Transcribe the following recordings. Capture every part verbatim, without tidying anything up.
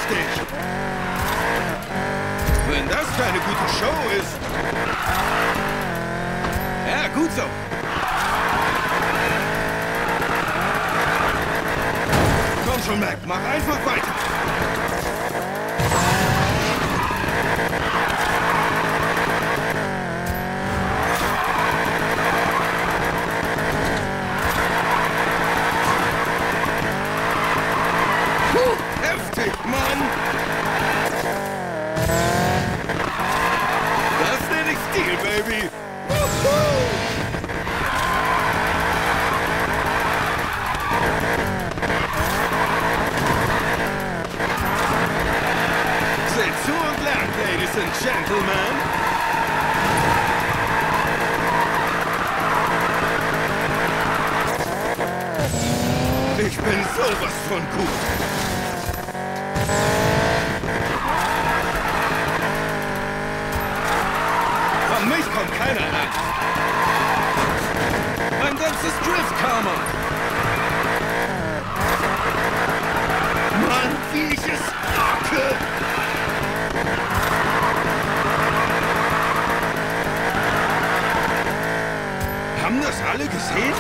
dich! Wenn das keine gute Show ist... Ja, gut so. Komm schon, Mac, mach einfach weiter. Puh, heftig, Mann! Das nenne ich Stil, Baby! Woohoo! Seht zu und lernt, Ladies and Gentlemen! Ich bin sowas von gut! An mich kommt keiner ran. Mein ganzes Drift-Karma. Mann, wie ich es rocke. Haben das alle gesehen?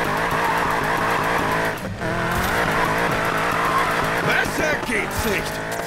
Besser geht's nicht.